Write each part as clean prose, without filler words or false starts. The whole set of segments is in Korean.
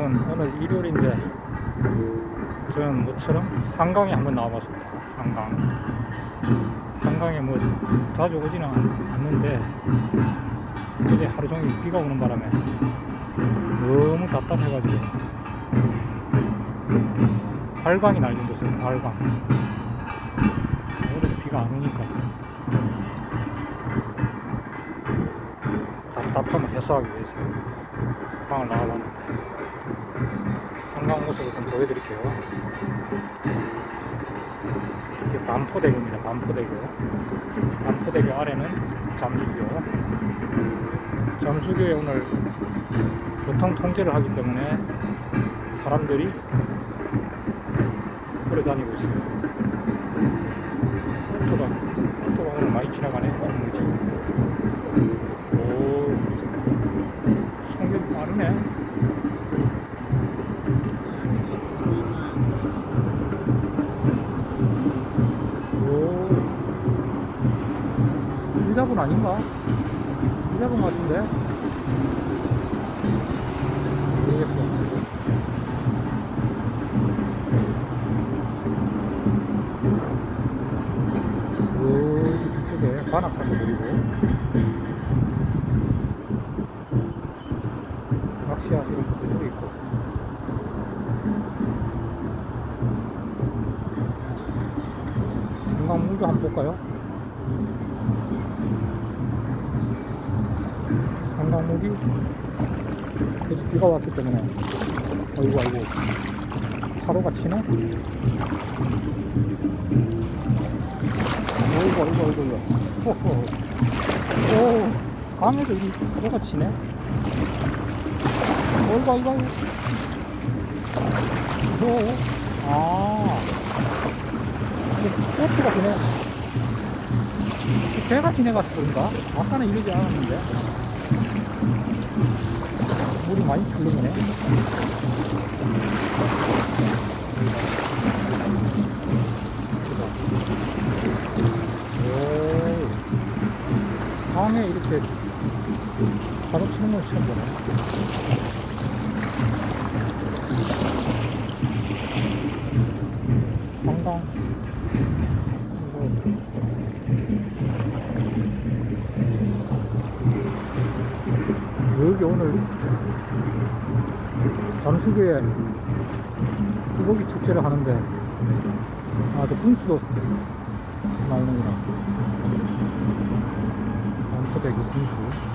여러분, 오늘 일요일인데 저는 모처럼 한강에 한번 나와봤습니다. 한강에 뭐 자주 오지는 않는데 어제 하루 종일 비가 오는 바람에 너무 답답해가지고 발광이 날 정도였어요. 발광. 오늘 비가 안 오니까 답답함을 해소하기 위해서 한강을 나와봤는데 한강 모습을 좀 보여드릴게요. 이게 반포대교입니다. 반포대교 아래는 잠수교에 오늘 교통 통제를 하기 때문에 사람들이 걸어다니고 있어요. 오토가 오늘 많이 지나가네. 정무지. 오, 속력이 빠르네. 일자분 아닌가? 일자분 같은데? 모르겠어. 여기 뒤쪽에 관악산도 보이고 낚시하시는 분들도 있고 한강물도 한번 볼까요? 한강물이 계속 비가 왔기 때문에 아이고 파도가 치네. 아이고 오, 강에서 이 파도가 치네. 아이고 아, 보트가 지네. 배가 지내가서 그런가? 아까는 이러지 않았는데 물이 많이 출렁이네. 강에 이렇게 바로 치는 걸 처음 보네. 한강 여기 오늘 잠수교에 두고기 축제를 하는데 저 분수도 나오는구나. 반포대교 분수.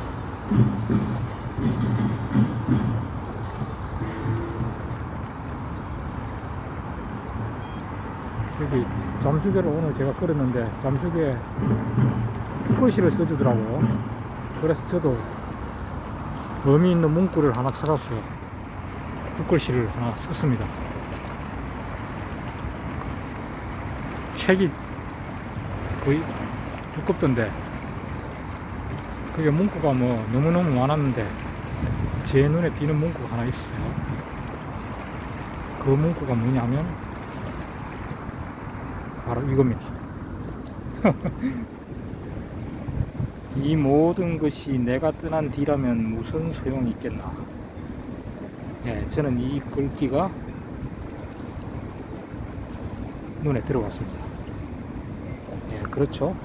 여기 잠수교를 오늘 제가 걸었는데 잠수교에 붓글씨를 써주더라고요. 그래서 저도 의미 있는 문구를 하나 찾았어. 붓글씨를 하나 썼습니다. 책이 거의 두껍던데 그게 문구가 뭐 너무너무 많았는데 제 눈에 띄는 문구가 하나 있어요. 그 문구가 뭐냐면 바로 이겁니다. 이 모든 것이 내가 떠난 뒤라면 무슨 소용이 있겠나. 예, 저는 이 글귀가 눈에 들어왔습니다. 예, 그렇죠.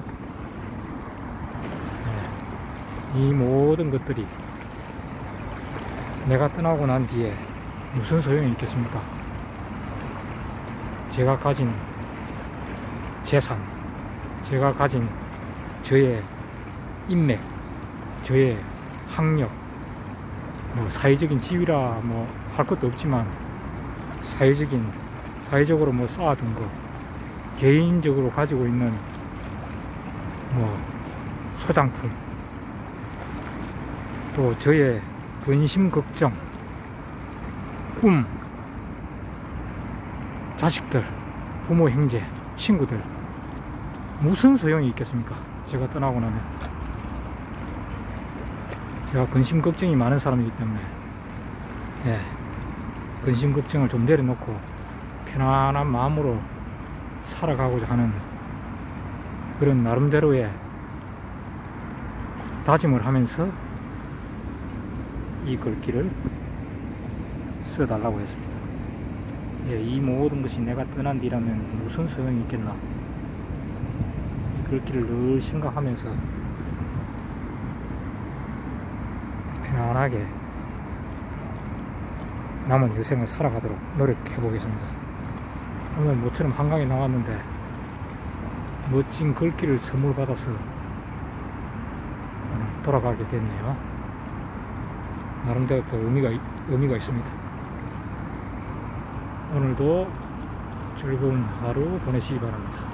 예, 이 모든 것들이 내가 떠나고 난 뒤에 무슨 소용이 있겠습니까? 제가 가진 재산, 제가 가진 저의 인맥, 저의 학력, 뭐 사회적인 지위라 뭐 할 것도 없지만 사회적으로 뭐 쌓아둔 거, 개인적으로 가지고 있는 뭐 소장품, 또 저의 근심 걱정, 꿈, 자식들, 부모, 형제, 친구들 무슨 소용이 있겠습니까? 제가 떠나고 나면. 제가 근심 걱정이 많은 사람이기 때문에 예, 근심 걱정을 좀 내려놓고 편안한 마음으로 살아가고자 하는 그런 나름대로의 다짐을 하면서 이 글귀를 써달라고 했습니다. 예, 이 모든 것이 내가 떠난 뒤라면 무슨 소용이 있겠나. 이 글귀를 늘 생각하면서 편안하게 남은 여생을 살아가도록 노력해 보겠습니다. 오늘 모처럼 한강에 나왔는데 멋진 글귀를 선물 받아서 돌아가게 됐네요. 나름대로 또 의미가 있습니다. 오늘도 즐거운 하루 보내시기 바랍니다.